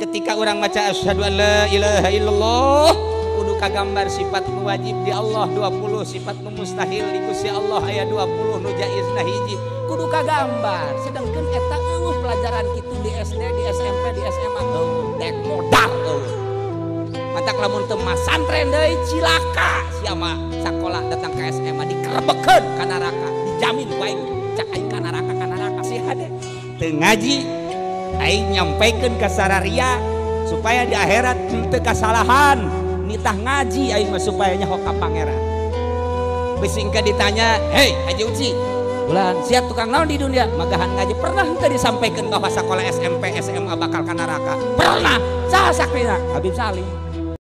ketika orang maca asyhadu an la ilaha illallah kudu kagambar sifat nu wajib di Allah 20 sifat nu mustahil di Gusti Allah aya 20 nu jaizna hiji kudu kagambar sedangkan eta eueuh pelajaran kitu di SD di SMP di SMA dek modal matak lamun teu masantren deui cilaka sia mah sakola datang ke SMA dikerebekeun ka neraka dijamin baik cak aing ka neraka sih hade teu ngaji aing nyampaikeun ka sararia supaya di akhirat teu kasalahan nitah ngaji aing mah supaya nyaho ka pangeran bising ka ditanya hei Haji Uci bulan siap tukang naon di dunia magahan ngaji pernah teu disampaikan bahwa sekolah SMP SMA bakal ka neraka pernah saha sakrina Habib Salim